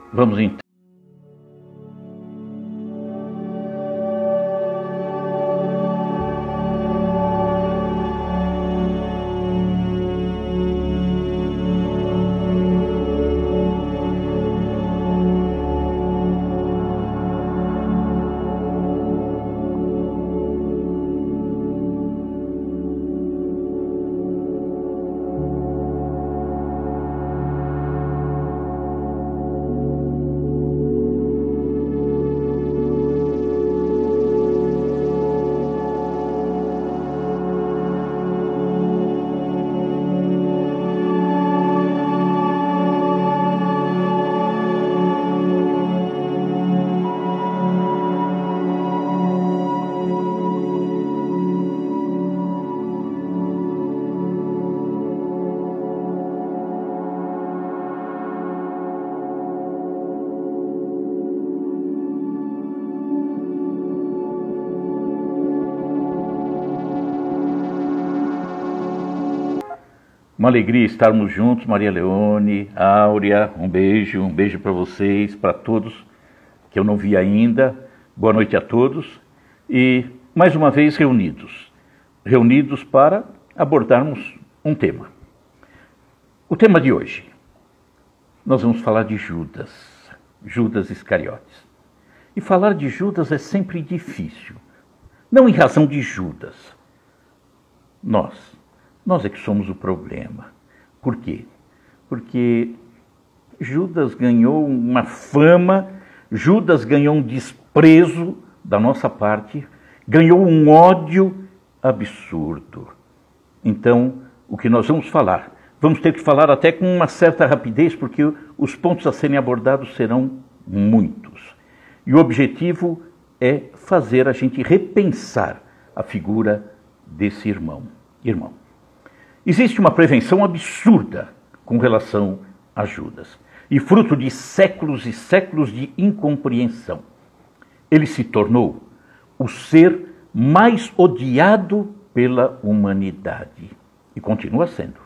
Vamos então. Uma alegria estarmos juntos, Maria Leone, Áurea, um beijo para vocês, para todos que eu não vi ainda. Boa noite a todos e mais uma vez reunidos para abordarmos um tema. O tema de hoje, nós vamos falar de Judas Iscariotes. E falar de Judas é sempre difícil, não em razão de Judas. Nós é que somos o problema. Por quê? Porque Judas ganhou uma fama, Judas ganhou um desprezo da nossa parte, ganhou um ódio absurdo. Então, o que nós vamos ter que falar até com uma certa rapidez, porque os pontos a serem abordados serão muitos. E o objetivo é fazer a gente repensar a figura desse irmão. Existe uma prevenção absurda com relação a Judas, e fruto de séculos e séculos de incompreensão. Ele se tornou o ser mais odiado pela humanidade. E continua sendo.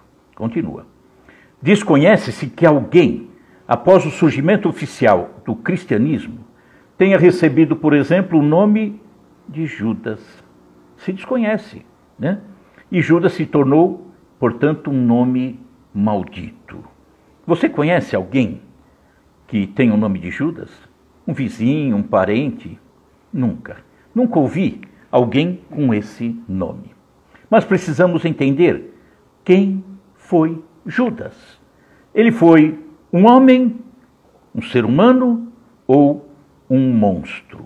Desconhece-se que alguém, após o surgimento oficial do cristianismo, tenha recebido, por exemplo, o nome de Judas. Se desconhece, né? E Judas se tornou, portanto, um nome maldito. Você conhece alguém que tem o nome de Judas? Um vizinho, um parente? Nunca ouvi alguém com esse nome. Mas precisamos entender quem foi Judas. Ele foi um homem, um ser humano ou um monstro?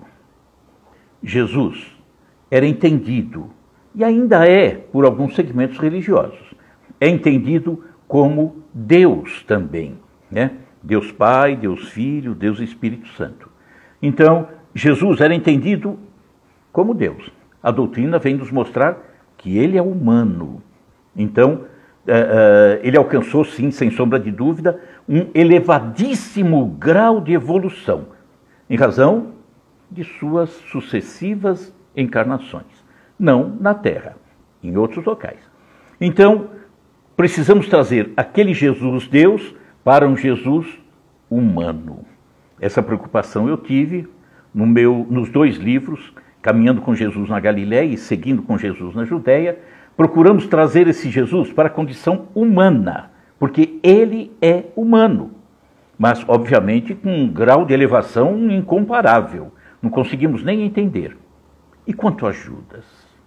Jesus era entendido, e ainda é por alguns segmentos religiosos, é entendido como Deus também, né? Deus Pai, Deus Filho, Deus Espírito Santo. Então, Jesus era entendido como Deus. A doutrina vem nos mostrar que ele é humano. Então, ele alcançou, sim, sem sombra de dúvida, um elevadíssimo grau de evolução, em razão de suas sucessivas encarnações. Não na Terra, em outros locais. Então, precisamos trazer aquele Jesus Deus para um Jesus humano. Essa preocupação eu tive nos 2 livros, Caminhando com Jesus na Galiléia e Seguindo com Jesus na Judéia. Procuramos trazer esse Jesus para a condição humana, porque ele é humano, mas obviamente com um grau de elevação incomparável. Não conseguimos nem entender. E quanto a Judas?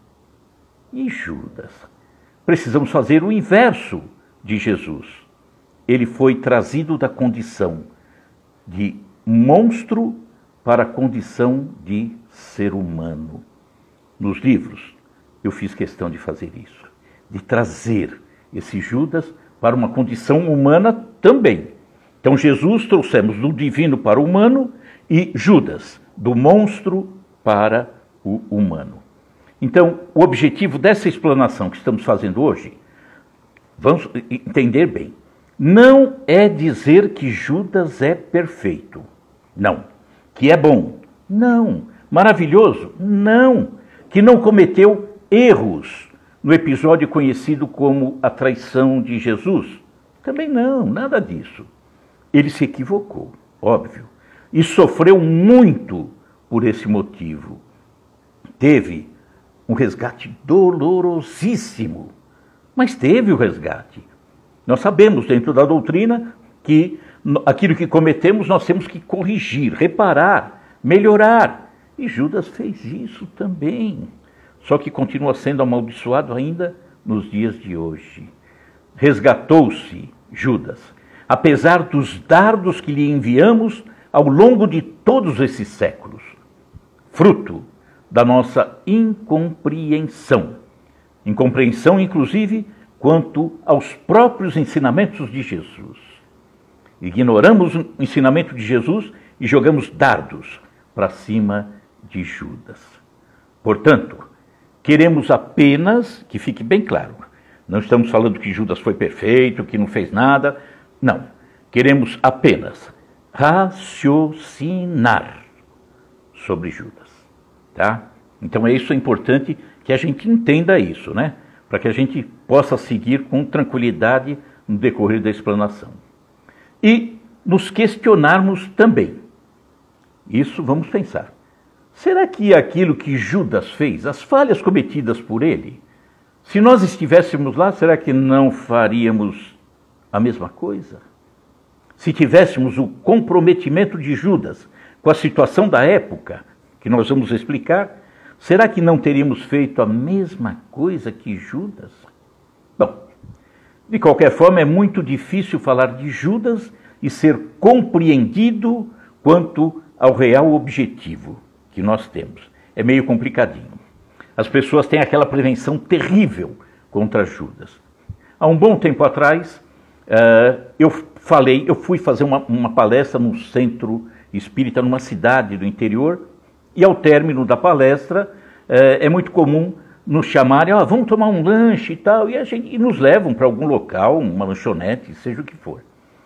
Precisamos fazer o inverso de Jesus. Ele foi trazido da condição de monstro para a condição de ser humano. Nos livros, eu fiz questão de fazer isso, de trazer esse Judas para uma condição humana também. Então, Jesus trouxemos do divino para o humano e Judas, do monstro para o humano. Então, o objetivo dessa explanação que estamos fazendo hoje, vamos entender bem, não é dizer que Judas é perfeito, não. Que é bom, não. Maravilhoso, não. Que não cometeu erros no episódio conhecido como a traição de Jesus, também não, nada disso. Ele se equivocou, óbvio, e sofreu muito por esse motivo. Teve um resgate dolorosíssimo, mas teve o resgate. Nós sabemos dentro da doutrina que aquilo que cometemos nós temos que corrigir, reparar, melhorar. E Judas fez isso também. Só que continua sendo amaldiçoado ainda nos dias de hoje. Resgatou-se Judas, apesar dos dardos que lhe enviamos ao longo de todos esses séculos, fruto da nossa incompreensão. Incompreensão, inclusive, quanto aos próprios ensinamentos de Jesus. Ignoramos o ensinamento de Jesus e jogamos dardos para cima de Judas. Portanto, queremos apenas, que fique bem claro, não estamos falando que Judas foi perfeito, que não fez nada, não. Queremos apenas raciocinar sobre Judas, tá? Então isso é importante que a gente entenda isso, né? Para que a gente possa seguir com tranquilidade no decorrer da explanação. E nos questionarmos também. Isso vamos pensar. Será que aquilo que Judas fez, as falhas cometidas por ele, se nós estivéssemos lá, será que não faríamos a mesma coisa? Se tivéssemos o comprometimento de Judas com a situação da época, que nós vamos explicar, será que não teríamos feito a mesma coisa que Judas? Bom, de qualquer forma, é muito difícil falar de Judas e ser compreendido quanto ao real objetivo que nós temos. É meio complicadinho. As pessoas têm aquela prevenção terrível contra Judas. Há um bom tempo atrás, eu fui fazer uma palestra num centro espírita, numa cidade do interior, e ao término da palestra, é muito comum nos chamarem, vamos tomar um lanche e tal, e nos levam para algum local, uma lanchonete, seja o que for.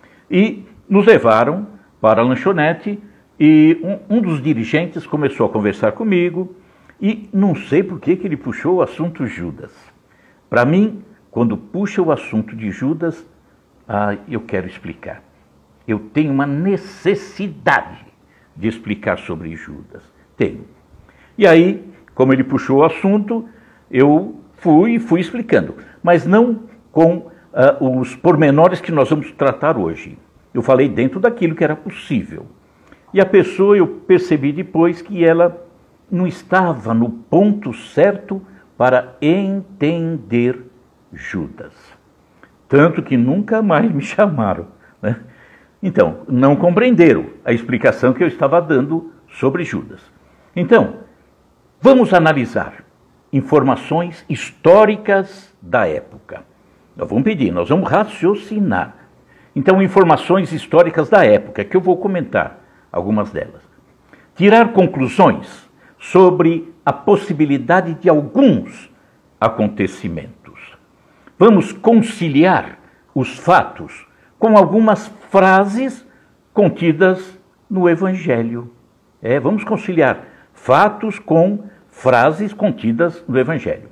E nos levaram para a lanchonete, e um dos dirigentes começou a conversar comigo, e não sei por que ele puxou o assunto Judas. Para mim, quando puxa o assunto de Judas, eu quero explicar. Eu tenho uma necessidade de explicar sobre Judas. Tenho. E aí, como ele puxou o assunto, eu fui explicando, mas não com os pormenores que nós vamos tratar hoje. Eu falei dentro daquilo que era possível. E a pessoa, eu percebi depois que ela não estava no ponto certo para entender Judas. Tanto que nunca mais me chamaram, né? Então, não compreenderam a explicação que eu estava dando sobre Judas. Então, vamos analisar informações históricas da época. Nós vamos raciocinar. Então, informações históricas da época, que eu vou comentar algumas delas. Tirar conclusões sobre a possibilidade de alguns acontecimentos. Vamos conciliar os fatos com algumas frases contidas no Evangelho. Vamos conciliar fatos com frases contidas no Evangelho.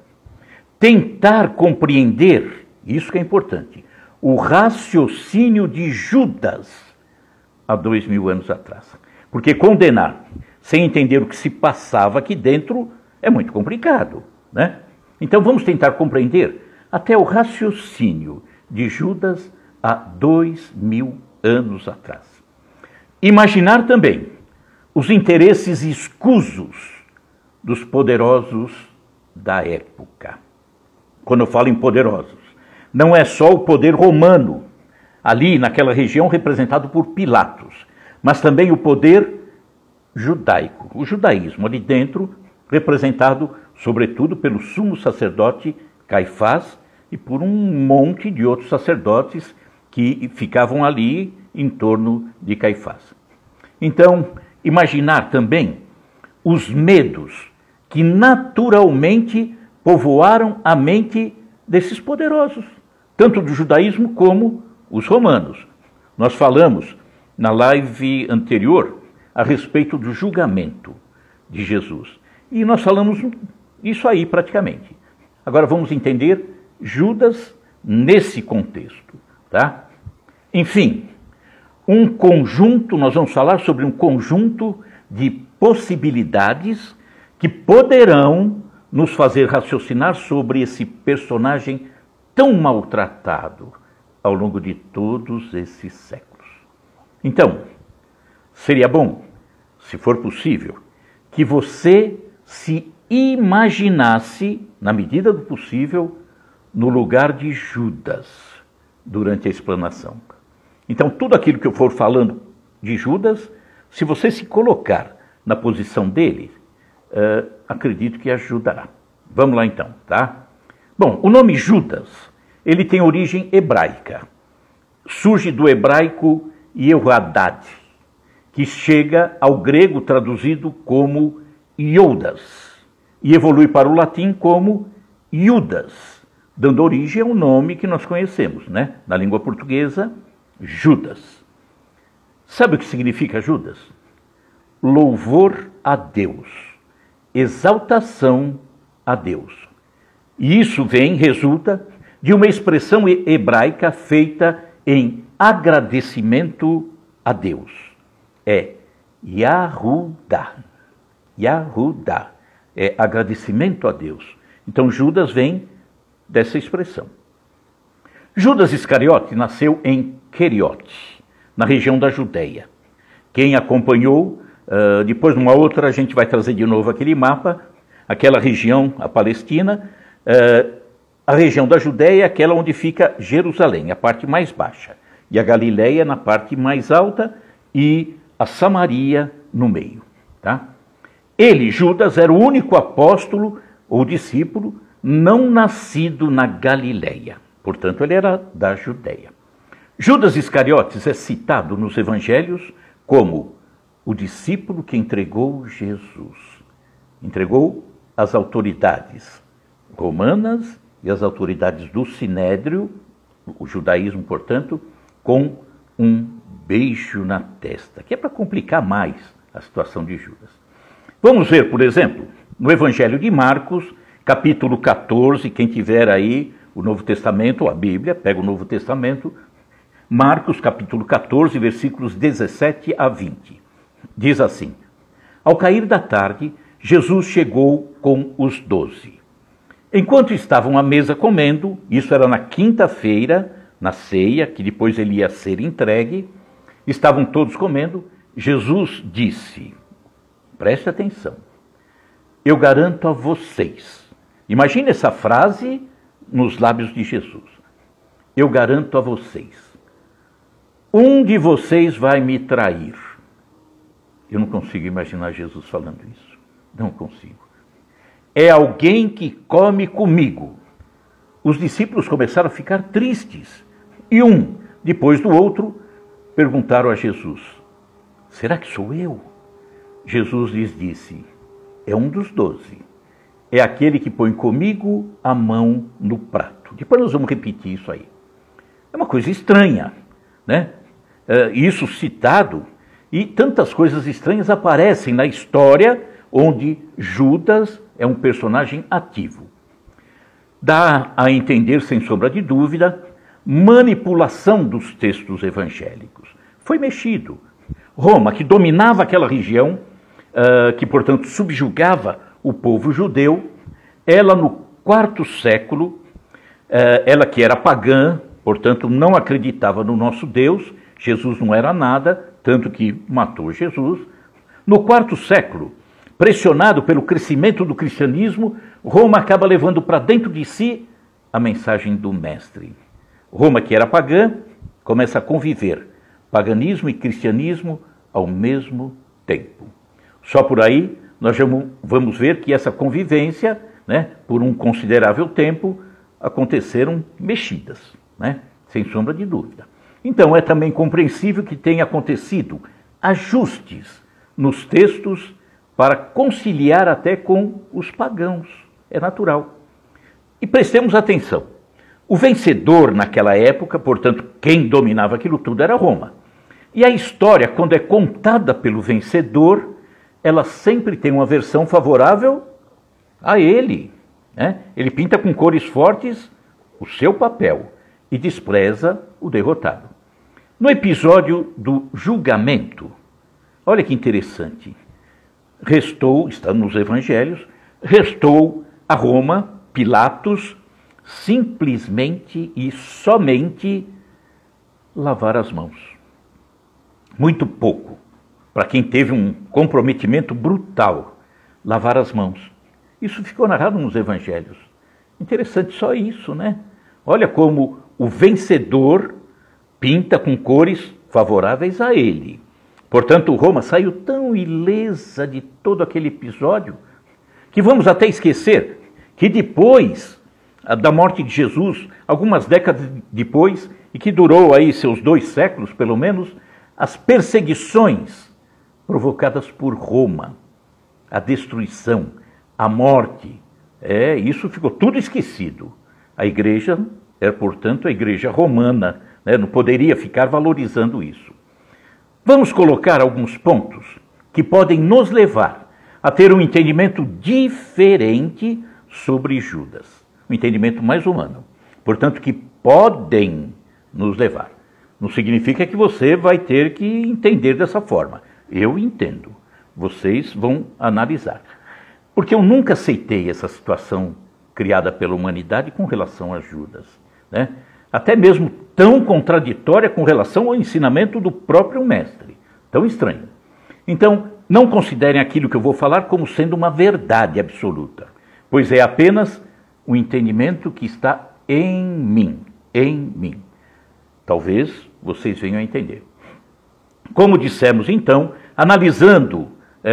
Tentar compreender, isso que é importante, o raciocínio de Judas há 2000 anos atrás. Porque condenar sem entender o que se passava aqui dentro é muito complicado, né? Então vamos tentar compreender até o raciocínio de Judas há 2000 anos atrás. Imaginar também os interesses escusos dos poderosos da época. Quando eu falo em poderosos, não é só o poder romano, ali naquela região representado por Pilatos, mas também o poder judaico, o judaísmo ali dentro, representado sobretudo pelo sumo sacerdote Caifás e por um monte de outros sacerdotes que ficavam ali em torno de Caifás. Então, imaginar também os medos que naturalmente povoaram a mente desses poderosos, tanto do judaísmo como os romanos. Nós falamos na live anterior a respeito do julgamento de Jesus. E nós falamos isso aí praticamente. Agora vamos entender Judas nesse contexto, tá? Enfim, um conjunto, nós vamos falar sobre um conjunto de possibilidades que poderão nos fazer raciocinar sobre esse personagem tão maltratado ao longo de todos esses séculos. Então, seria bom, se for possível, que você se imaginasse, na medida do possível, no lugar de Judas durante a explanação. Então, tudo aquilo que eu for falando de Judas, se você se colocar na posição dele, acredito que ajudará. Vamos lá então, tá? Bom, o nome Judas, ele tem origem hebraica. Surge do hebraico Yehoadad, que chega ao grego traduzido como Iodas, e evolui para o latim como Judas, dando origem ao nome que nós conhecemos, né? Na língua portuguesa, Judas. Sabe o que significa Judas? Louvor a Deus, exaltação a Deus. E isso resulta de uma expressão hebraica feita em agradecimento a Deus. É Yahudah. Yahudah. É agradecimento a Deus. Então Judas vem dessa expressão. Judas Iscariote nasceu em Queriote, na região da Judéia. Quem acompanhou, depois numa outra a gente vai trazer de novo aquele mapa, aquela região, a Palestina, a região da Judéia é aquela onde fica Jerusalém, a parte mais baixa, e a Galileia na parte mais alta e a Samaria no meio. Tá? Ele, Judas, era o único apóstolo ou discípulo não nascido na Galileia. Portanto, ele era da Judéia. Judas Iscariotes é citado nos evangelhos como o discípulo que entregou Jesus. Entregou as autoridades romanas e as autoridades do Sinédrio, o judaísmo, portanto, com um beijo na testa, que é para complicar mais a situação de Judas. Vamos ver, por exemplo, no Evangelho de Marcos, capítulo 14, quem tiver aí o Novo Testamento, ou a Bíblia, pega o Novo Testamento, Marcos, capítulo 14, versículos 17 a 20. Diz assim: Ao cair da tarde, Jesus chegou com os 12. Enquanto estavam à mesa comendo, isso era na quinta-feira, na ceia, que depois ele ia ser entregue, estavam todos comendo, Jesus disse, preste atenção, eu garanto a vocês, imagine essa frase nos lábios de Jesus, eu garanto a vocês, um de vocês vai me trair. Eu não consigo imaginar Jesus falando isso, não consigo. É alguém que come comigo. Os discípulos começaram a ficar tristes. E um, depois do outro, perguntaram a Jesus, será que sou eu? Jesus lhes disse, é um dos 12. É aquele que põe comigo a mão no prato. Depois nós vamos repetir isso aí. É uma coisa estranha, né? Isso citado, e tantas coisas estranhas aparecem na história onde Judas é um personagem ativo. Dá a entender, sem sombra de dúvida, manipulação dos textos evangélicos. Foi mexido. Roma, que dominava aquela região, que, portanto, subjugava o povo judeu, ela no quarto século, ela que era pagã, portanto, não acreditava no nosso Deus, Jesus não era nada, tanto que matou Jesus. No quarto século, pressionado pelo crescimento do cristianismo, Roma acaba levando para dentro de si a mensagem do Mestre. Roma, que era pagã, começa a conviver paganismo e cristianismo ao mesmo tempo. Só por aí nós vamos ver que essa convivência, né, por um considerável tempo, aconteceram mexidas, né, sem sombra de dúvida. Então é também compreensível que tenha acontecido ajustes nos textos para conciliar até com os pagãos. É natural. E prestemos atenção. O vencedor naquela época, portanto, quem dominava aquilo tudo era Roma. E a história, quando é contada pelo vencedor, ela sempre tem uma versão favorável a ele, né? Ele pinta com cores fortes o seu papel e despreza o derrotado. No episódio do julgamento, olha que interessante, restou, está nos evangelhos, restou a Roma, Pilatos, simplesmente e somente lavar as mãos. Muito pouco, para quem teve um comprometimento brutal, lavar as mãos. Isso ficou narrado nos evangelhos. Interessante só isso, né? Olha como o vencedor pinta com cores favoráveis a ele. Portanto, Roma saiu tão ilesa de todo aquele episódio que vamos até esquecer que depois da morte de Jesus, algumas décadas depois, e que durou aí seus 2 séculos pelo menos, as perseguições provocadas por Roma, a destruição, a morte, isso ficou tudo esquecido. A igreja era, portanto, a igreja romana, né? Não poderia ficar valorizando isso. Vamos colocar alguns pontos que podem nos levar a ter um entendimento diferente sobre Judas. Um entendimento mais humano. Portanto, que podem nos levar. Não significa que você vai ter que entender dessa forma. Eu entendo. Vocês vão analisar. Porque eu nunca aceitei essa situação criada pela humanidade com relação a Judas, né? Até mesmo tão contraditória com relação ao ensinamento do próprio mestre. Tão estranho. Então, não considerem aquilo que eu vou falar como sendo uma verdade absoluta, pois é apenas o entendimento que está em mim, em mim. Talvez vocês venham a entender. Como dissemos então, analisando,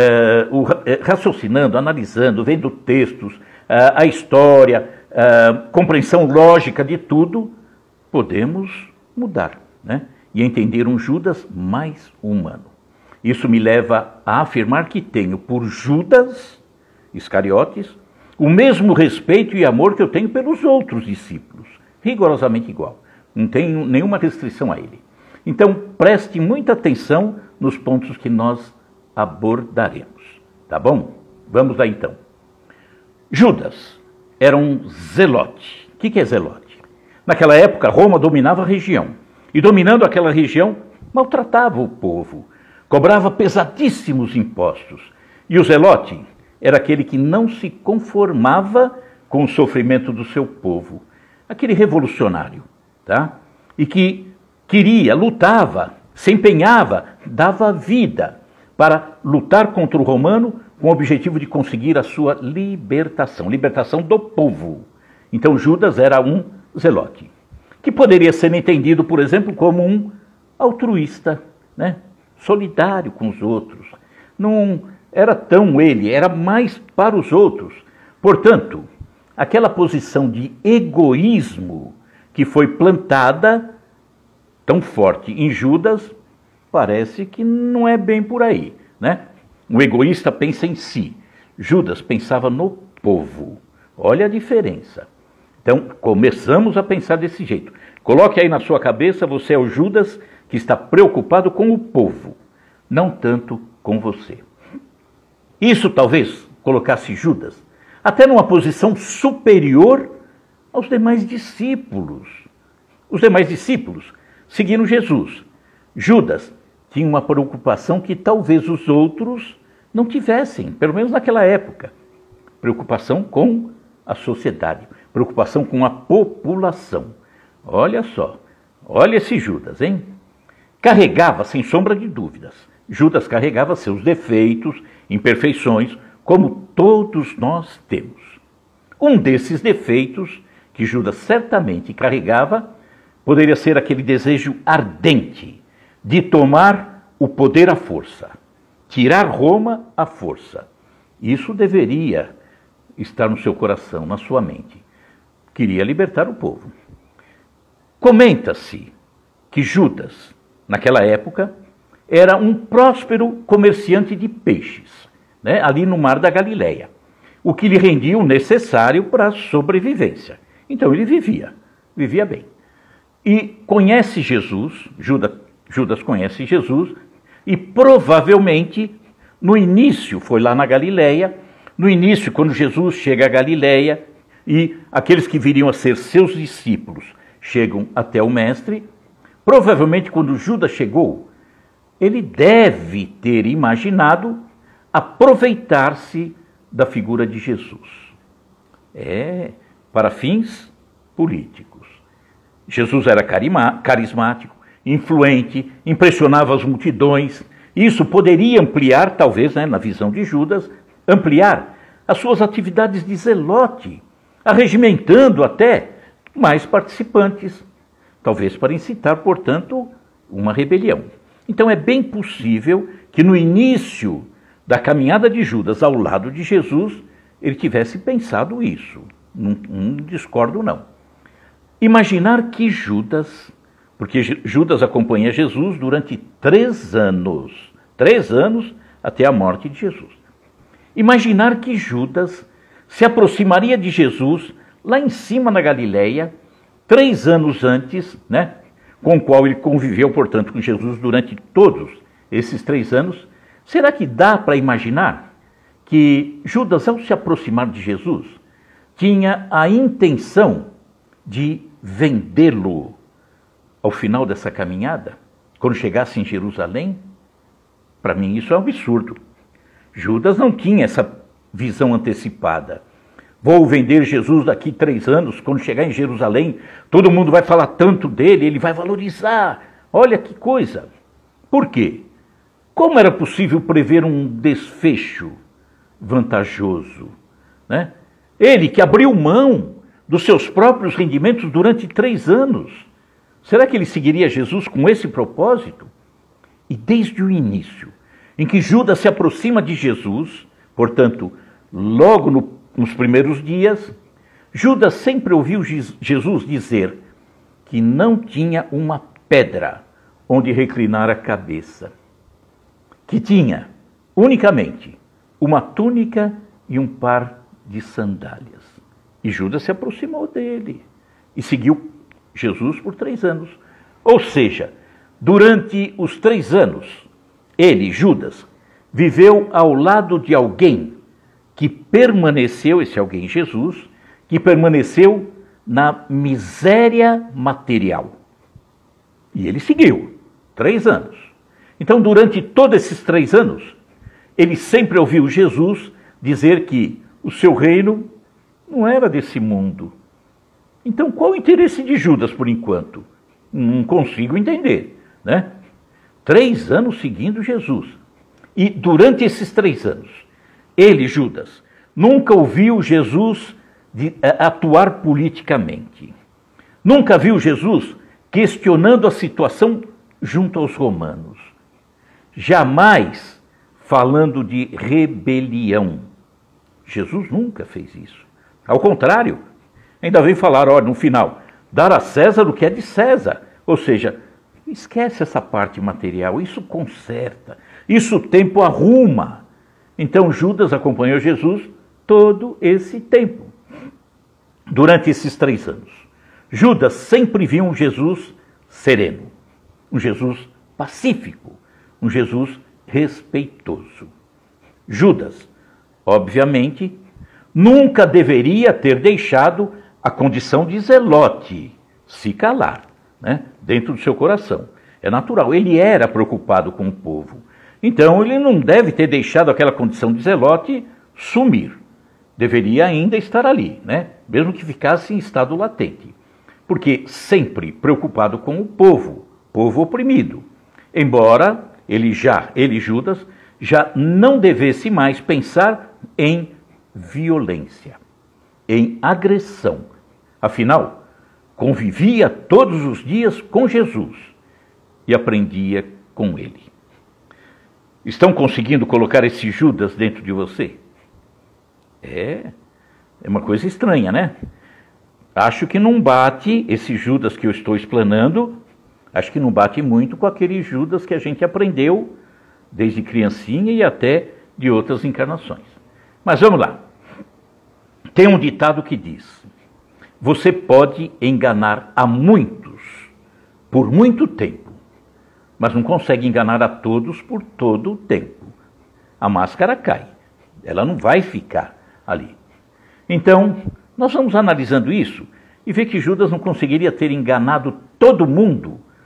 raciocinando, analisando, vendo textos, a história, compreensão lógica de tudo, podemos mudar, né? E entender um Judas mais humano. Isso me leva a afirmar que tenho por Judas Iscariotes o mesmo respeito e amor que eu tenho pelos outros discípulos, rigorosamente igual. Não tenho nenhuma restrição a ele. Então, preste muita atenção nos pontos que nós abordaremos, tá bom? Vamos lá então. Judas era um zelote. O que é zelote? Naquela época, Roma dominava a região. E dominando aquela região, maltratava o povo. Cobrava pesadíssimos impostos. E o zelote era aquele que não se conformava com o sofrimento do seu povo. Aquele revolucionário, tá? E que queria, lutava, se empenhava, dava vida para lutar contra o romano com o objetivo de conseguir a sua libertação, libertação do povo. Então Judas era um zelote, que poderia ser entendido, por exemplo, como um altruísta, né? Solidário com os outros. Não era tão ele, era mais para os outros. Portanto, aquela posição de egoísmo que foi plantada tão forte em Judas, parece que não é bem por aí, né? O egoísta pensa em si. Judas pensava no povo. Olha a diferença. Então, começamos a pensar desse jeito. Coloque aí na sua cabeça, você é o Judas que está preocupado com o povo, não tanto com você. Isso talvez colocasse Judas até numa posição superior aos demais discípulos. Os demais discípulos seguiram Jesus. Judas tinha uma preocupação que talvez os outros não tivessem, pelo menos naquela época. Preocupação com a sociedade, preocupação com a população. Olha só, olha esse Judas, hein? Carregava, sem sombra de dúvidas, Judas carregava seus defeitos, imperfeições, como todos nós temos. Um desses defeitos que Judas certamente carregava poderia ser aquele desejo ardente de tomar o poder à força, tirar Roma à força. Isso deveria estar no seu coração, na sua mente. Queria libertar o povo. Comenta-se que Judas, naquela época, era um próspero comerciante de peixes, né, ali no mar da Galileia, o que lhe rendia o necessário para a sobrevivência. Então ele vivia bem. E conhece Jesus, Judas conhece Jesus, e provavelmente, no início, foi lá na Galileia, no início, quando Jesus chega à Galileia, e aqueles que viriam a ser seus discípulos chegam até o Mestre, Provavelmente, quando Judas chegou, ele deve ter imaginado aproveitar-se da figura de Jesus. Para fins políticos. Jesus era carismático, influente, impressionava as multidões. Isso poderia ampliar, talvez, na visão de Judas, ampliar as suas atividades de zelote, arregimentando até mais participantes, talvez para incitar, portanto, uma rebelião. Então é bem possível que no início da caminhada de Judas ao lado de Jesus, ele tivesse pensado isso. Não discordo, não. Imaginar que Judas, porque Judas acompanha Jesus durante 3 anos, 3 anos até a morte de Jesus. Imaginar que Judas se aproximaria de Jesus lá em cima na Galileia, 3 anos antes, com o qual ele conviveu, portanto, com Jesus durante todos esses 3 anos. Será que dá para imaginar que Judas, ao se aproximar de Jesus, tinha a intenção de vendê-lo ao final dessa caminhada, quando chegasse em Jerusalém? Para mim isso é um absurdo. Judas não tinha essa visão antecipada. Vou vender Jesus daqui 3 anos, quando chegar em Jerusalém, todo mundo vai falar tanto dele, ele vai valorizar. Olha que coisa. Por quê? Como era possível prever um desfecho vantajoso, Ele que abriu mão dos seus próprios rendimentos durante 3 anos. Será que ele seguiria Jesus com esse propósito? E desde o início, em que Judas se aproxima de Jesus, portanto, logo nos primeiros dias, Judas sempre ouviu Jesus dizer que não tinha uma pedra onde reclinar a cabeça, que tinha unicamente uma túnica e um par de sandálias. E Judas se aproximou dele e seguiu Jesus por 3 anos. Ou seja, durante os 3 anos, ele, Judas, viveu ao lado de alguém que permaneceu, esse alguém Jesus, que permaneceu na miséria material. E ele seguiu 3 anos. Então, durante todos esses 3 anos, ele sempre ouviu Jesus dizer que o seu reino não era desse mundo. Então, qual o interesse de Judas, por enquanto? Não consigo entender, 3 anos seguindo Jesus. E durante esses 3 anos, ele, Judas, nunca ouviu Jesus atuar politicamente. Nunca viu Jesus questionando a situação junto aos romanos. Jamais falando de rebelião. Jesus nunca fez isso. Ao contrário, ainda vem falar, no final, dar a César o que é de César. Ou seja, esquece essa parte material, isso conserta, isso o tempo arruma. Então Judas acompanhou Jesus todo esse tempo. Durante esses 3 anos, Judas sempre viu um Jesus sereno, um Jesus pacífico, um Jesus respeitoso. Judas, obviamente, nunca deveria ter deixado a condição de zelote se calar, dentro do seu coração. É natural, ele era preocupado com o povo. Então ele não deve ter deixado aquela condição de zelote sumir. Deveria ainda estar ali, mesmo que ficasse em estado latente. Porque sempre preocupado com o povo oprimido. Embora ele, Judas, já não devesse mais pensar em violência, em agressão. Afinal, convivia todos os dias com Jesus e aprendia com ele. Estão conseguindo colocar esse Judas dentro de você? É uma coisa estranha, Acho que não bate esse Judas que eu estou explanando, acho que não bate muito com aquele Judas que a gente aprendeu desde criancinha e até de outras encarnações. Mas vamos lá. Tem um ditado que diz: você pode enganar a muitos por muito tempo, mas não consegue enganar a todos por todo o tempo. A máscara cai, ela não vai ficar ali. Então, nós vamos analisando isso e ver que Judas não conseguiria ter enganado todo mundo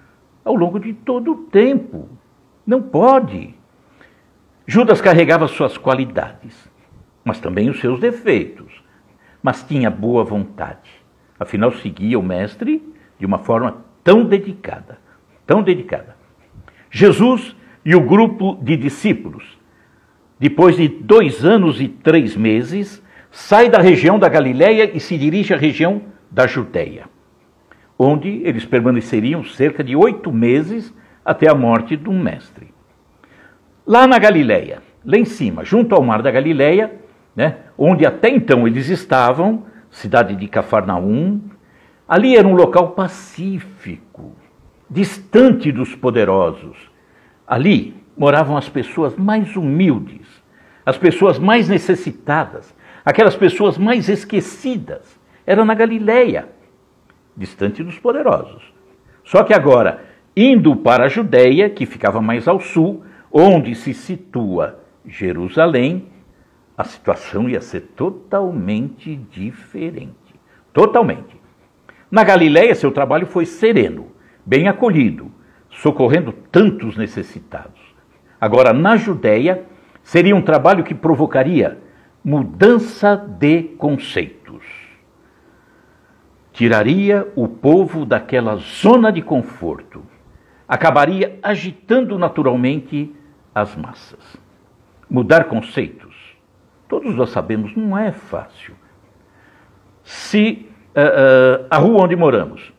ao longo de todo o tempo. Não pode. Judas carregava suas qualidades, mas também os seus defeitos. Mas tinha boa vontade. Afinal, seguia o mestre de uma forma tão dedicada, tão dedicada. Jesus e o grupo de discípulos, depois de 2 anos e 3 meses, sai da região da Galileia e se dirige à região da Judéia, onde eles permaneceriam cerca de 8 meses até a morte do mestre. Lá na Galileia, lá em cima, junto ao mar da Galileia, né, onde até então eles estavam, cidade de Cafarnaum, ali era um local pacífico, distante dos poderosos. Ali moravam as pessoas mais humildes, as pessoas mais necessitadas, aquelas pessoas mais esquecidas. Era na Galileia, distante dos poderosos. Só que agora, indo para a Judéia, que ficava mais ao sul, onde se situa Jerusalém, a situação ia ser totalmente diferente. Totalmente. Na Galileia, seu trabalho foi sereno, bem acolhido, socorrendo tantos necessitados. Agora, na Judéia, seria um trabalho que provocaria mudança de conceitos. Tiraria o povo daquela zona de conforto. Acabaria agitando naturalmente as massas. Mudar conceitos, todos nós sabemos, não é fácil. Se a rua onde moramos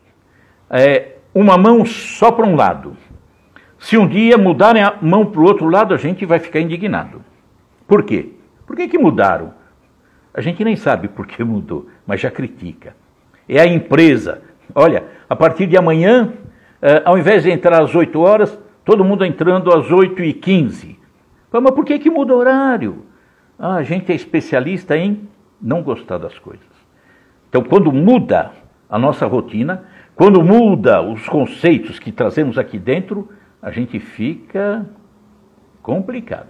uma mão só para um lado, se um dia mudarem a mão para o outro lado, a gente vai ficar indignado. Por quê? Por que mudaram? A gente nem sabe por que mudou, mas já critica. É a empresa. Olha, a partir de amanhã, ao invés de entrar às 8 horas, todo mundo entrando às 8h15. Mas por que muda o horário? A gente é especialista em não gostar das coisas. Então, quando muda a nossa rotina, quando muda os conceitos que trazemos aqui dentro, a gente fica complicado.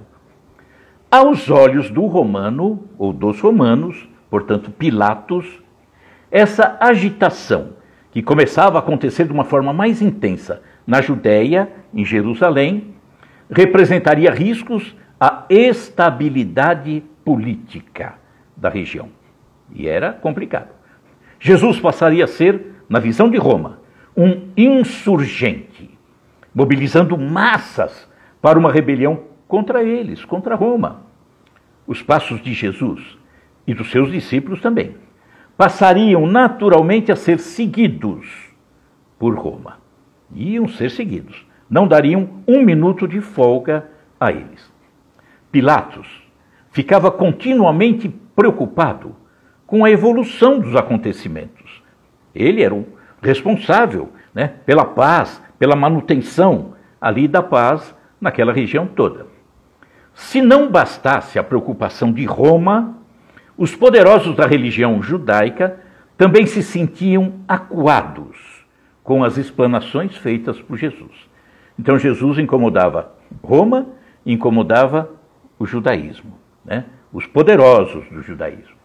Aos olhos do romano, ou dos romanos, portanto Pilatos, essa agitação que começava a acontecer de uma forma mais intensa na Judéia, em Jerusalém, representaria riscos à estabilidade política da região. E era complicado. Jesus passaria a ser, na visão de Roma, um insurgente, mobilizando massas para uma rebelião contra eles, contra Roma. Os passos de Jesus e dos seus discípulos também passariam naturalmente a ser seguidos por Roma. Iam ser seguidos. Não dariam 1 minuto de folga a eles. Pilatos ficava continuamente preocupado com a evolução dos acontecimentos. Ele era o responsável, pela paz, pela manutenção ali da paz naquela região toda. Se não bastasse a preocupação de Roma, os poderosos da religião judaica também se sentiam acuados com as explanações feitas por Jesus. Então Jesus incomodava Roma, incomodava o judaísmo, os poderosos do judaísmo.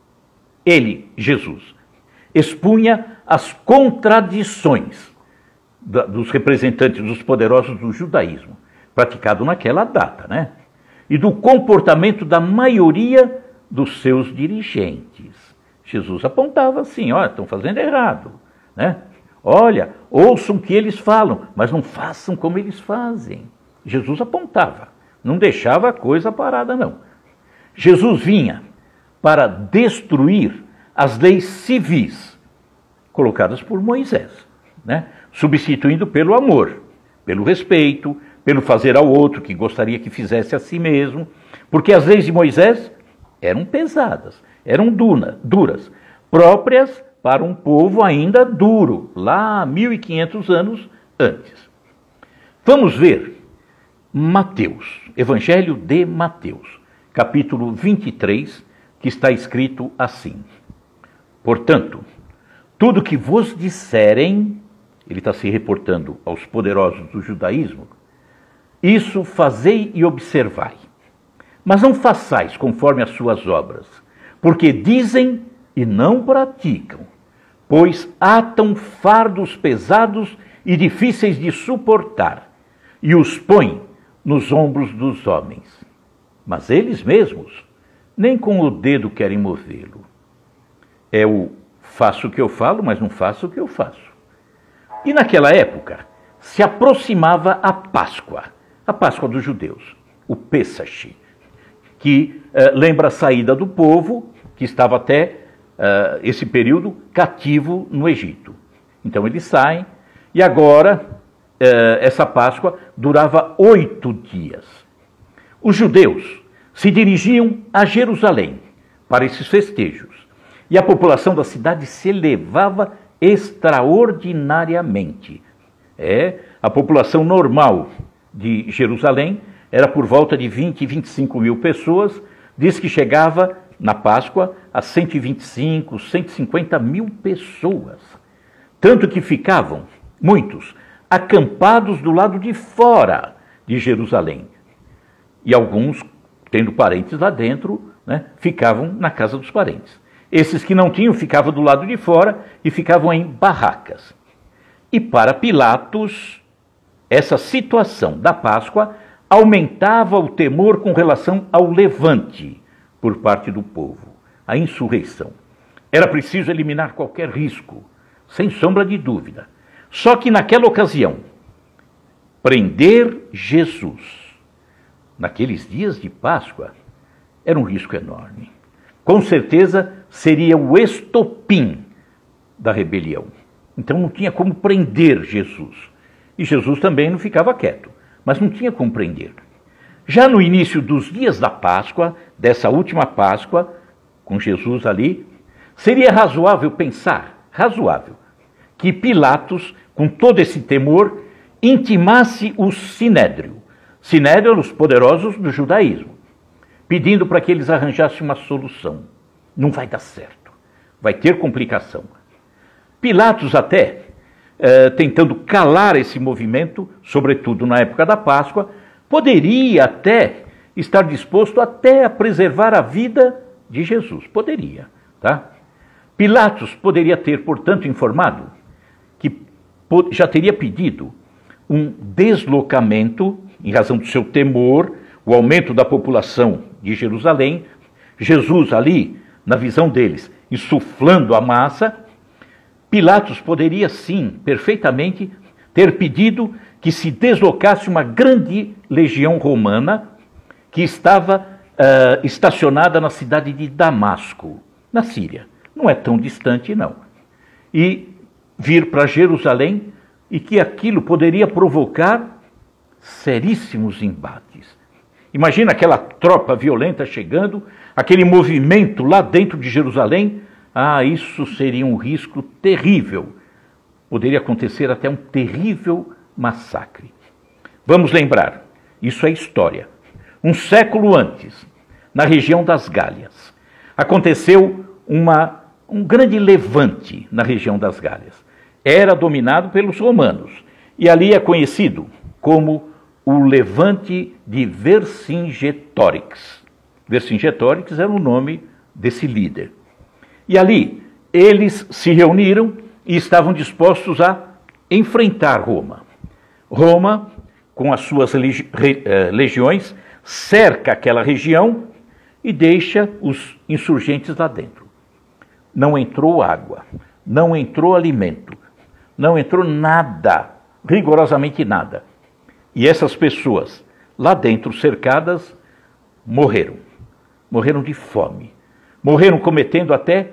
Ele, Jesus, expunha as contradições dos representantes dos poderosos do judaísmo, praticado naquela data, e do comportamento da maioria dos seus dirigentes. Jesus apontava assim, olha, estão fazendo errado, Olha, ouçam o que eles falam, mas não façam como eles fazem. Jesus apontava, não deixava a coisa parada, não. Jesus vinha para destruir as leis civis colocadas por Moisés, substituindo pelo amor, pelo respeito, pelo fazer ao outro que gostaria que fizesse a si mesmo, porque as leis de Moisés eram pesadas, eram duras, próprias para um povo ainda duro, lá 1500 anos antes. Vamos ver Mateus, Evangelho de Mateus, capítulo 23, que está escrito assim: portanto, tudo que vos disserem, ele está se reportando aos poderosos do judaísmo, isso fazei e observai, mas não façais conforme as suas obras, porque dizem e não praticam, pois atam fardos pesados e difíceis de suportar, e os põe nos ombros dos homens. Mas eles mesmos nem com o dedo querem movê-lo. É o faço o que eu falo, mas não faço o que eu faço. E naquela época se aproximava a Páscoa dos judeus, o Pêssach, que lembra a saída do povo que estava até esse período cativo no Egito. Então eles saem e agora essa Páscoa durava 8 dias. Os judeus se dirigiam a Jerusalém para esses festejos e a população da cidade se elevava extraordinariamente. A população normal de Jerusalém era por volta de 20 e 25 mil pessoas, diz que chegava na Páscoa a 125, 150 mil pessoas. Tanto que ficavam, muitos, acampados do lado de fora de Jerusalém. E alguns, tendo parentes lá dentro, ficavam na casa dos parentes. Esses que não tinham ficavam do lado de fora e ficavam em barracas. E para Pilatos, essa situação da Páscoa aumentava o temor com relação ao levante por parte do povo, a insurreição. Era preciso eliminar qualquer risco, sem sombra de dúvida. Só que naquela ocasião, prender Jesus, naqueles dias de Páscoa, era um risco enorme. Com certeza seria o estopim da rebelião. Então não tinha como prender Jesus. E Jesus também não ficava quieto, mas não tinha como prender. Já no início dos dias da Páscoa, dessa última Páscoa, com Jesus ali, seria razoável pensar, que Pilatos, com todo esse temor, intimasse o Sinédrio. Sinédrio eram os poderosos do judaísmo, pedindo para que eles arranjassem uma solução. Não vai dar certo, vai ter complicação. Pilatos até, tentando calar esse movimento, sobretudo na época da Páscoa, poderia até estar disposto até a preservar a vida de Jesus. Poderia, tá? Pilatos poderia ter, portanto, informado que já teria pedido um deslocamento, em razão do seu temor, o aumento da população de Jerusalém, Jesus ali, na visão deles, insuflando a massa. Pilatos poderia sim, perfeitamente, ter pedido que se deslocasse uma grande legião romana que estava estacionada na cidade de Damasco, na Síria. Não é tão distante, não. E vir para Jerusalém, e que aquilo poderia provocar seríssimos embates. Imagina aquela tropa violenta chegando, aquele movimento lá dentro de Jerusalém. Isso seria um risco terrível. Poderia acontecer até um terrível massacre. Vamos lembrar, isso é história. Um século antes, na região das Gálias, aconteceu um grande levante na região das Gálias. Era dominado pelos romanos e ali é conhecido como o levante de Vercingetorix. Vercingetorix era o nome desse líder. E ali eles se reuniram e estavam dispostos a enfrentar Roma. Roma, com as suas legiões, cerca aquela região e deixa os insurgentes lá dentro. Não entrou água, não entrou alimento, não entrou nada, rigorosamente nada. E essas pessoas lá dentro, cercadas, morreram. Morreram de fome. Morreram cometendo até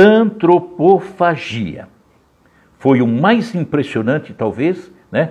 antropofagia. Foi o mais impressionante, talvez,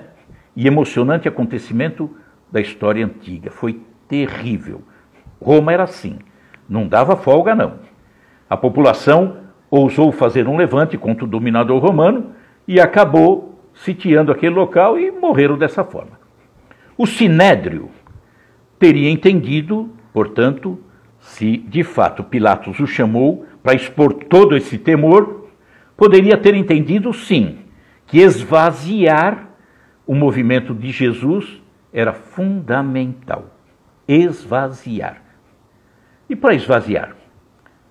e emocionante acontecimento da história antiga. Foi terrível. Roma era assim, não dava folga, não. A população ousou fazer um levante contra o dominador romano e acabou sitiando aquele local e morreram dessa forma. O Sinédrio teria entendido, portanto, se de fato Pilatos o chamou para expor todo esse temor, poderia ter entendido, sim, que esvaziar o movimento de Jesus era fundamental. Esvaziar. E para esvaziar?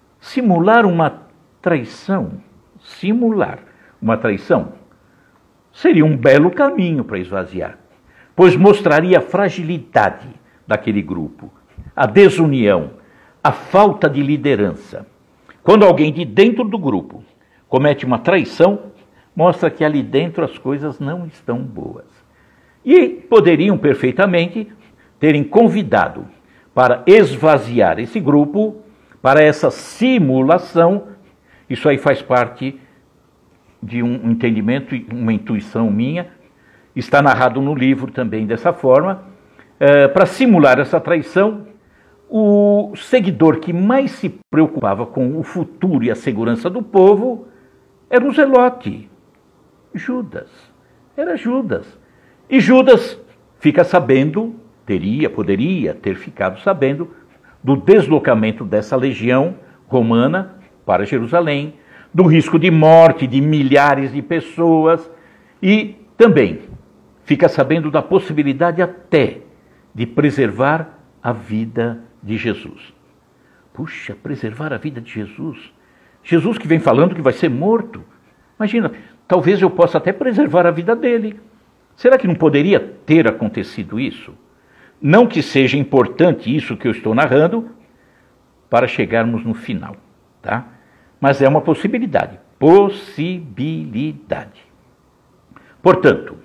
Simular uma traição. seria um belo caminho para esvaziar, pois mostraria a fragilidade daquele grupo, a desunião, a falta de liderança. Quando alguém de dentro do grupo comete uma traição, mostra que ali dentro as coisas não estão boas. E poderiam perfeitamente terem convidado para esvaziar esse grupo, para essa simulação. Isso aí faz parte de um entendimento, uma intuição minha, está narrado no livro também dessa forma. Para simular essa traição, o seguidor que mais se preocupava com o futuro e a segurança do povo era o Zelote, Judas. Era Judas. E Judas fica sabendo, poderia ter ficado sabendo, do deslocamento dessa legião romana para Jerusalém, do risco de morte de milhares de pessoas e também fica sabendo da possibilidade até de preservar a vida de Jesus. Puxa, preservar a vida de Jesus? Jesus que vem falando que vai ser morto. Imagina, talvez eu possa até preservar a vida dele. Será que não poderia ter acontecido isso? Não que seja importante isso que eu estou narrando para chegarmos no final, tá? Mas é uma possibilidade. Possibilidade. Portanto,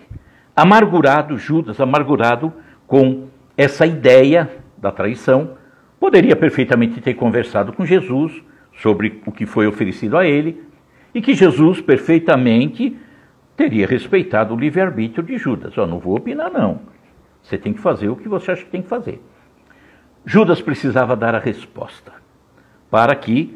Judas amargurado com essa ideia da traição, poderia perfeitamente ter conversado com Jesus sobre o que foi oferecido a ele e que Jesus perfeitamente teria respeitado o livre-arbítrio de Judas. Não vou opinar não, você tem que fazer o que você acha que tem que fazer. Judas precisava dar a resposta para que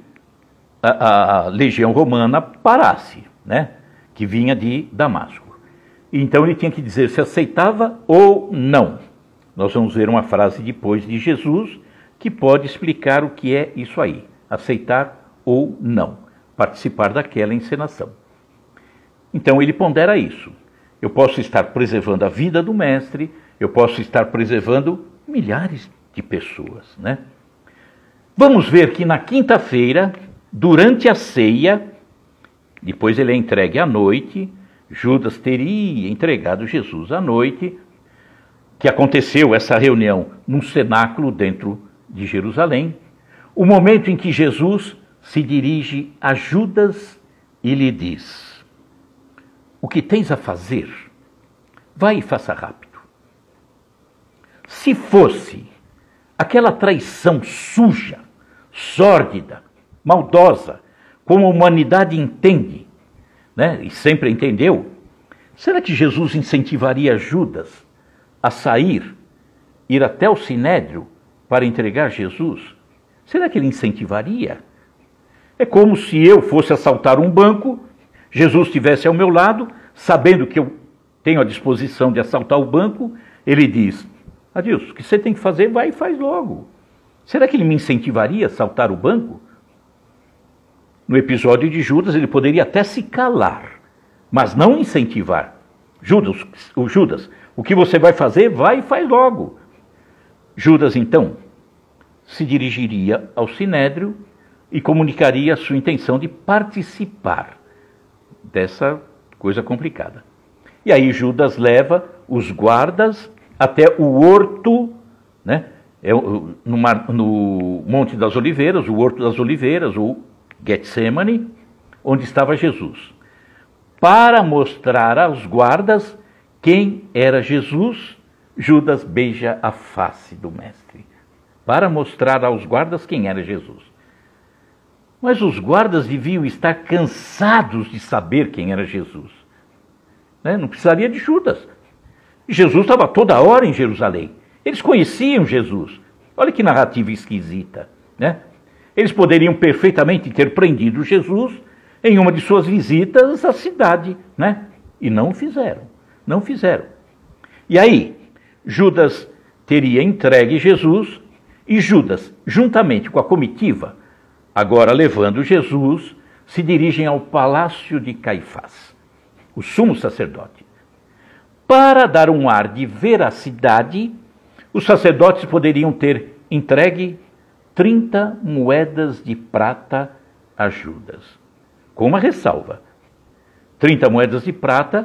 a legião romana parasse, né? Que vinha de Damasco. Então ele tinha que dizer se aceitava ou não. Nós vamos ver uma frase depois de Jesus que pode explicar o que é isso aí, aceitar ou não, participar daquela encenação. Então ele pondera isso. Eu posso estar preservando a vida do mestre, eu posso estar preservando milhares de pessoas, né? Vamos ver que na quinta-feira, durante a ceia, depois ele é entregue à noite, Judas teria entregado Jesus à noite, que aconteceu essa reunião num cenáculo dentro de Jerusalém, o momento em que Jesus se dirige a Judas e lhe diz: o que tens a fazer? Vai e faça rápido. Se fosse aquela traição suja, sórdida, maldosa, como a humanidade entende, né, e sempre entendeu, será que Jesus incentivaria Judas a sair, ir até o Sinédrio para entregar Jesus? Será que ele incentivaria? É como se eu fosse assaltar um banco, Jesus estivesse ao meu lado, sabendo que eu tenho a disposição de assaltar o banco, ele diz: Adilson, o que você tem que fazer, vai e faz logo. Será que ele me incentivaria a assaltar o banco? No episódio de Judas, ele poderia até se calar, mas não incentivar. Judas, o que você vai fazer, vai e faz logo. Judas, então, se dirigiria ao Sinédrio e comunicaria a sua intenção de participar dessa coisa complicada. E aí Judas leva os guardas até o horto, né? No Monte das Oliveiras, o Horto das Oliveiras, ou Getsemane, onde estava Jesus, para mostrar aos guardas quem era Jesus. Judas beija a face do mestre, para mostrar aos guardas quem era Jesus. Mas os guardas deviam estar cansados de saber quem era Jesus, né? Não precisaria de Judas. Jesus estava toda hora em Jerusalém. Eles conheciam Jesus. Olha que narrativa esquisita, né? Eles poderiam perfeitamente ter prendido Jesus em uma de suas visitas à cidade, né? E não fizeram. Não fizeram. E aí, Judas teria entregue Jesus, e Judas, juntamente com a comitiva, agora levando Jesus, se dirigem ao palácio de Caifás, o sumo sacerdote. Para dar um ar de veracidade, os sacerdotes poderiam ter entregue 30 moedas de prata a Judas, com uma ressalva. 30 moedas de prata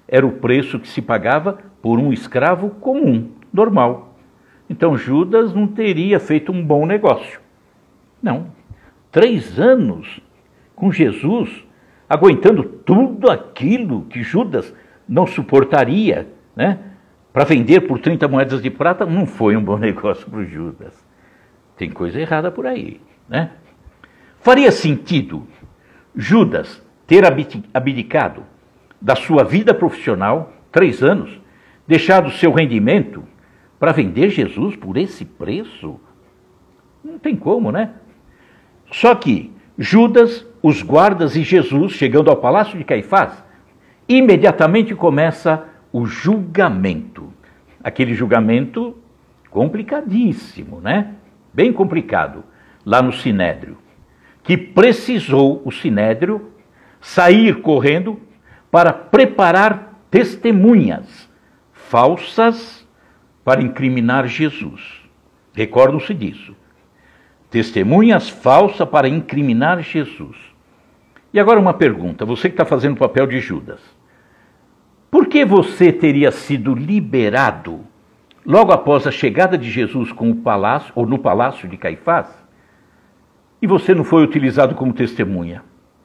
era o preço que se pagava por um escravo comum, normal. Então Judas não teria feito um bom negócio. Não. 3 anos com Jesus, aguentando tudo aquilo que Judas não suportaria, né? Para vender por 30 moedas de prata, não foi um bom negócio para o Judas. Tem coisa errada por aí, né? Faria sentido Judas ter abdicado da sua vida profissional, 3 anos, deixado seu rendimento para vender Jesus por esse preço? Não tem como, né? Só que Judas, os guardas e Jesus, chegando ao palácio de Caifás, imediatamente começa o julgamento. Aquele julgamento complicadíssimo, né? Bem complicado, lá no Sinédrio, que precisou o Sinédrio sair correndo para preparar testemunhas falsas para incriminar Jesus. Recordam-se disso. Testemunhas falsas para incriminar Jesus. E agora uma pergunta, você que está fazendo o papel de Judas. Por que você teria sido liberado logo após a chegada de Jesus com o palácio, ou no palácio de Caifás, e você não foi utilizado como testemunha?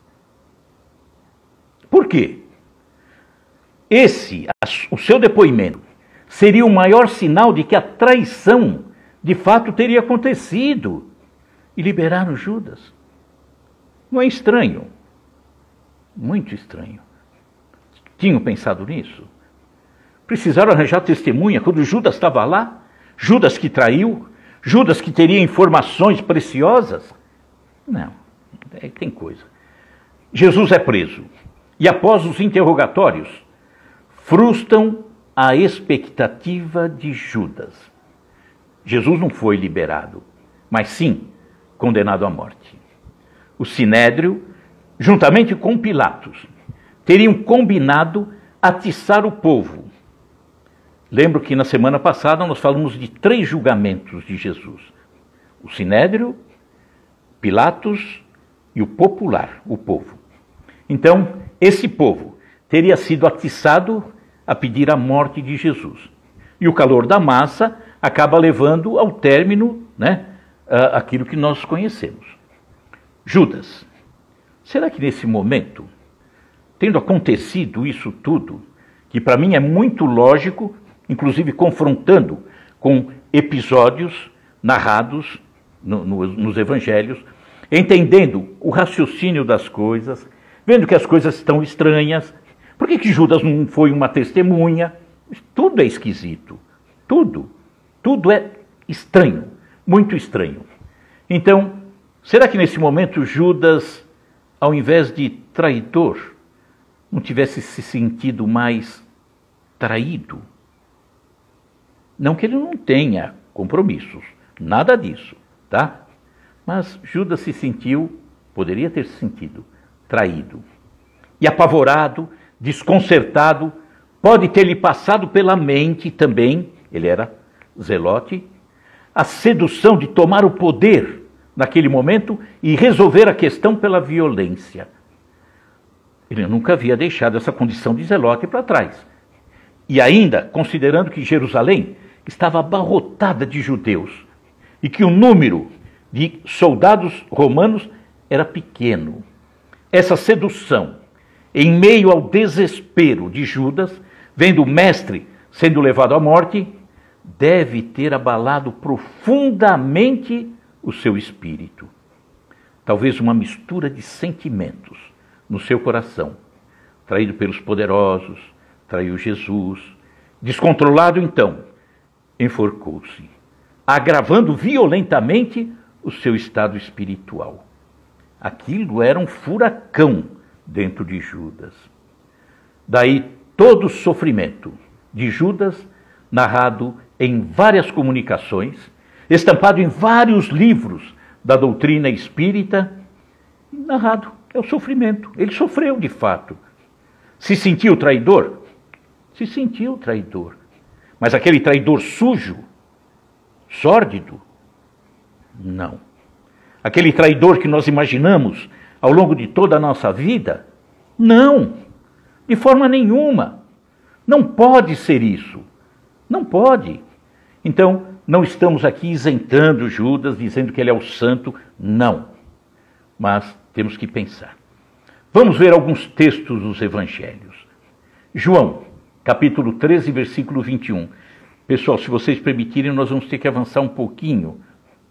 Por quê? O seu depoimento, seria o maior sinal de que a traição de fato teria acontecido. E liberaram Judas. Não é estranho? Muito estranho. Tinham pensado nisso? Precisaram arranjar testemunha quando Judas estava lá? Judas que traiu? Judas que teria informações preciosas? Não, tem coisa. Jesus é preso. E após os interrogatórios, frustram a expectativa de Judas. Jesus não foi liberado, mas sim condenado à morte. O Sinédrio, juntamente com Pilatos, teriam combinado atiçar o povo. Lembro que na semana passada nós falamos de 3 julgamentos de Jesus. O Sinédrio, Pilatos e o popular, o povo. Então, esse povo teria sido atiçado a pedir a morte de Jesus. E o calor da massa acaba levando ao término, né, aquilo que nós conhecemos. Judas, será que nesse momento, tendo acontecido isso tudo, que para mim é muito lógico, inclusive confrontando com episódios narrados nos evangelhos, entendendo o raciocínio das coisas, vendo que as coisas estão estranhas, por que Judas não foi uma testemunha? Tudo é esquisito, tudo é estranho, muito estranho. Então, será que nesse momento Judas, ao invés de traidor, não tivesse se sentido mais traído? Não que ele não tenha compromissos, nada disso, tá? Mas Judas se sentiu, poderia ter se sentido, traído. E apavorado, desconcertado, pode ter lhe passado pela mente também, ele era zelote, a sedução de tomar o poder naquele momento e resolver a questão pela violência. Ele nunca havia deixado essa condição de zelote para trás. E ainda, considerando que Jerusalém estava abarrotada de judeus e que o número de soldados romanos era pequeno. Essa sedução, em meio ao desespero de Judas, vendo o mestre sendo levado à morte, deve ter abalado profundamente o seu espírito. Talvez uma mistura de sentimentos no seu coração. Traído pelos poderosos, traiu Jesus. Descontrolado, então, enforcou-se, agravando violentamente o seu estado espiritual. Aquilo era um furacão dentro de Judas. Daí todo o sofrimento de Judas, narrado em várias comunicações, estampado em vários livros da doutrina espírita, narrado, é o sofrimento. Ele sofreu de fato. Se sentiu traidor? Se sentiu traidor. Mas aquele traidor sujo, sórdido? Não. Aquele traidor que nós imaginamos ao longo de toda a nossa vida? Não, de forma nenhuma. Não pode ser isso. Não pode. Então, não estamos aqui isentando Judas, dizendo que ele é o santo. Não. Mas temos que pensar. Vamos ver alguns textos dos evangelhos. João, capítulo 13, versículo 21. Pessoal, se vocês permitirem, nós vamos ter que avançar um pouquinho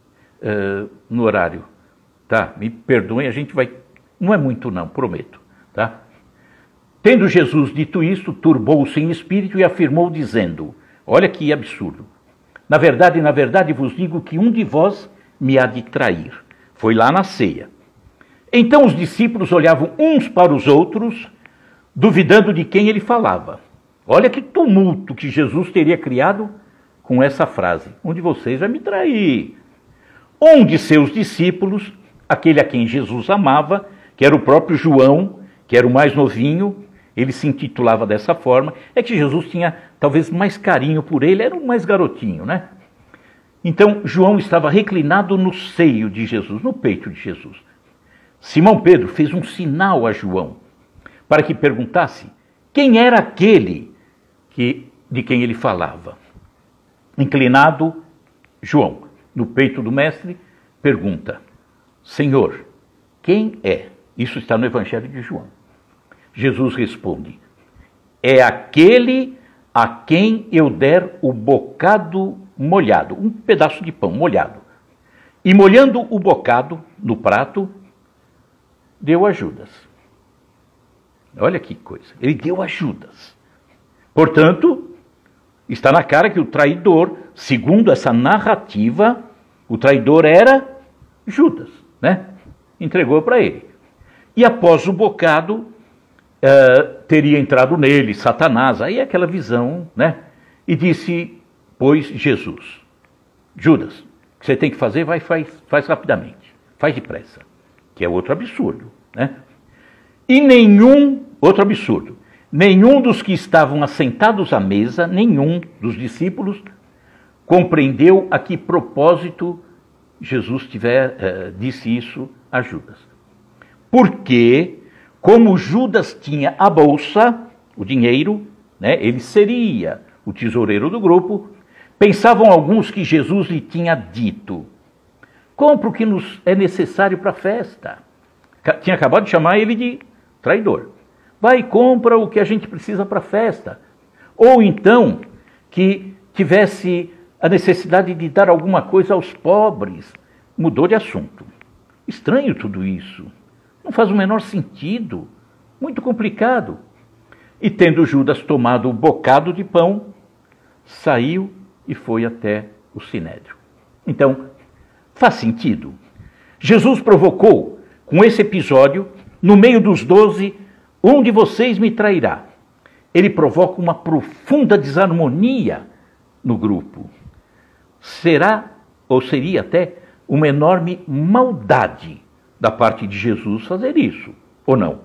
no horário. Tá? Me perdoem, a gente vai... Não é muito não, prometo. Tá? Tendo Jesus dito isto, turbou-se em espírito e afirmou dizendo, olha que absurdo, na verdade vos digo que um de vós me há de trair. Foi lá na ceia. Então os discípulos olhavam uns para os outros, duvidando de quem ele falava. Olha que tumulto que Jesus teria criado com essa frase. Um de vocês vai me trair. Um de seus discípulos, aquele a quem Jesus amava, que era o próprio João, que era o mais novinho, ele se intitulava dessa forma, é que Jesus tinha talvez mais carinho por ele, era o mais garotinho, né? Então, João estava reclinado no seio de Jesus, no peito de Jesus. Simão Pedro fez um sinal a João, para que perguntasse quem era aquele de quem ele falava. Inclinado, João, no peito do mestre, pergunta, Senhor, quem é? Isso está no Evangelho de João. Jesus responde, é aquele a quem eu der o bocado molhado, um pedaço de pão molhado. E molhando o bocado no prato, deu a Judas. Olha que coisa, ele deu a Judas. Portanto, está na cara que o traidor, segundo essa narrativa, o traidor era Judas, né? Entregou para ele. E após o bocado, teria entrado nele Satanás, aí é aquela visão, né? E disse, pois, Jesus, Judas, o que você tem que fazer, faz rapidamente, faz depressa, que é outro absurdo, né? E outro absurdo, nenhum dos que estavam assentados à mesa, nenhum dos discípulos, compreendeu a que propósito Jesus disse isso a Judas. Porque, como Judas tinha a bolsa, o dinheiro, né, ele seria o tesoureiro do grupo, pensavam alguns que Jesus lhe tinha dito, compra o que nos é necessário para a festa. Tinha acabado de chamar ele de traidor. Vai e compra o que a gente precisa para a festa. Ou então, que tivesse a necessidade de dar alguma coisa aos pobres. Mudou de assunto. Estranho tudo isso. Não faz o menor sentido. Muito complicado. E tendo Judas tomado o bocado de pão, saiu e foi até o sinédrio. Então, faz sentido. Jesus provocou, com esse episódio, no meio dos 12, um de vocês me trairá. Ele provoca uma profunda desarmonia no grupo. Será, ou seria até, uma enorme maldade da parte de Jesus fazer isso, ou não?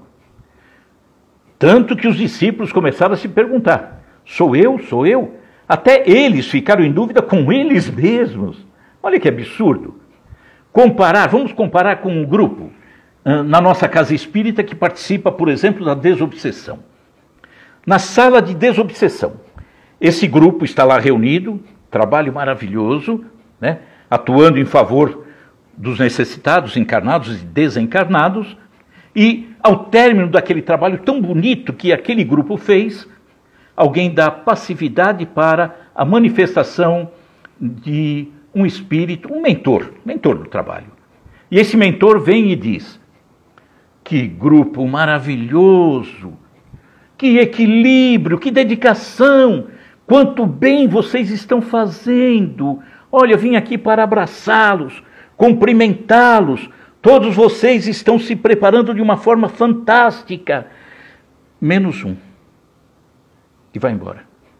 Tanto que os discípulos começaram a se perguntar, sou eu? Sou eu? Até eles ficaram em dúvida com eles mesmos. Olha que absurdo. Vamos comparar com um grupo na nossa casa espírita que participa, por exemplo, da desobsessão. Na sala de desobsessão, esse grupo está lá reunido, trabalho maravilhoso, né, atuando em favor dos necessitados, encarnados e desencarnados, e ao término daquele trabalho tão bonito que aquele grupo fez, alguém dá passividade para a manifestação de um espírito, um mentor do trabalho. E esse mentor vem e diz, que grupo maravilhoso, que equilíbrio, que dedicação, quanto bem vocês estão fazendo. Olha, vim aqui para abraçá-los, cumprimentá-los, todos vocês estão se preparando de uma forma fantástica, menos um, que vai embora.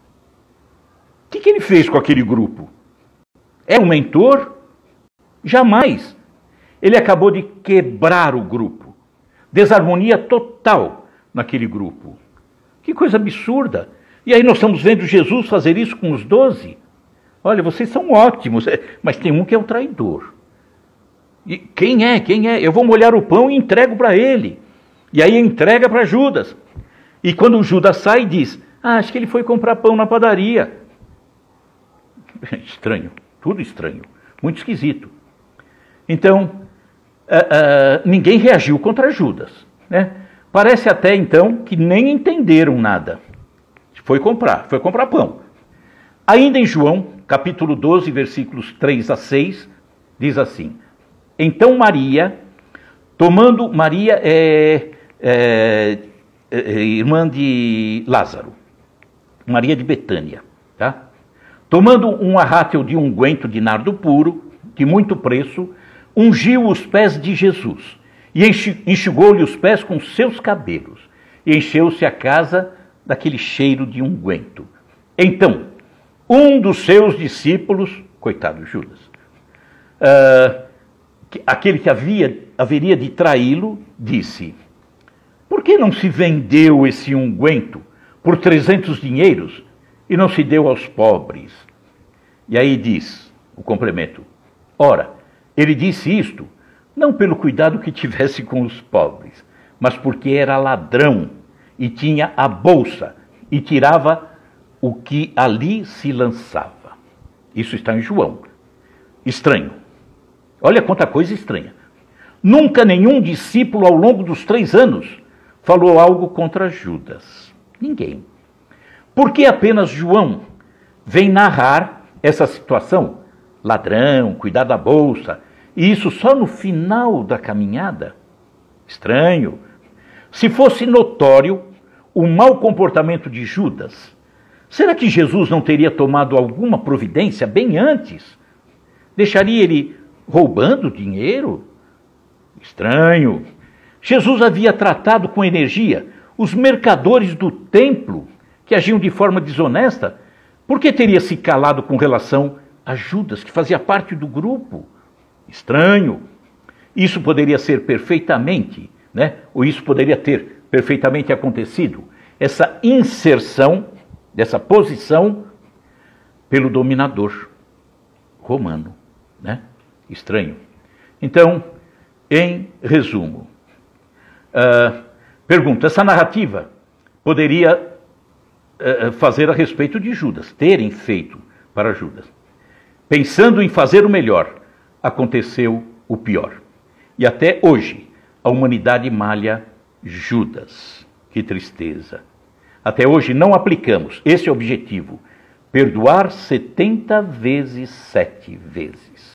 O que ele fez com aquele grupo? É um mentor? Jamais. Ele acabou de quebrar o grupo. Desarmonia total naquele grupo. Que coisa absurda. E aí nós estamos vendo Jesus fazer isso com os 12. Olha, vocês são ótimos, mas tem um que é o traidor. E quem é? Eu vou molhar o pão e entrego para ele. E aí entrega para Judas. E quando o Judas sai, diz, Ah, acho que ele foi comprar pão na padaria. Estranho, tudo estranho, muito esquisito. Então, ninguém reagiu contra Judas, né? Parece até então que nem entenderam nada. Foi comprar pão. Ainda em João, capítulo 12, versículos 3 a 6, diz assim: Então Maria, Maria irmã de Lázaro, Maria de Betânia, tá? Tomando um arrátil de unguento de nardo puro, de muito preço, ungiu os pés de Jesus, e enxugou-lhe os pés com seus cabelos, e encheu-se a casa daquele cheiro de unguento. Então, um dos seus discípulos, coitado Judas, aquele que haveria de traí-lo, disse: Por que não se vendeu esse unguento por 300 dinheiros e não se deu aos pobres? E aí diz o complemento: Ora, ele disse isto não pelo cuidado que tivesse com os pobres, mas porque era ladrão e tinha a bolsa e tirava o que ali se lançava. Isso está em João. Estranho. Olha quanta coisa estranha. Nunca nenhum discípulo ao longo dos 3 anos falou algo contra Judas. Ninguém. Por que apenas João vem narrar essa situação? Ladrão, cuidar da bolsa, e isso só no final da caminhada? Estranho. Se fosse notório o mau comportamento de Judas, será que Jesus não teria tomado alguma providência bem antes? Deixaria ele roubando dinheiro? Estranho. Jesus havia tratado com energia os mercadores do templo que agiam de forma desonesta. Por que teria se calado com relação a Judas, que fazia parte do grupo? Estranho. Isso poderia ser perfeitamente, ou isso poderia ter perfeitamente acontecido, essa inserção dessa posição pelo dominador romano, Estranho. Então, em resumo, pergunto, essa narrativa poderia fazer a respeito de Judas, terem feito para Judas. Pensando em fazer o melhor, aconteceu o pior. E até hoje, a humanidade malha Judas. Que tristeza. Até hoje não aplicamos esse objetivo: perdoar 70 vezes 7 vezes.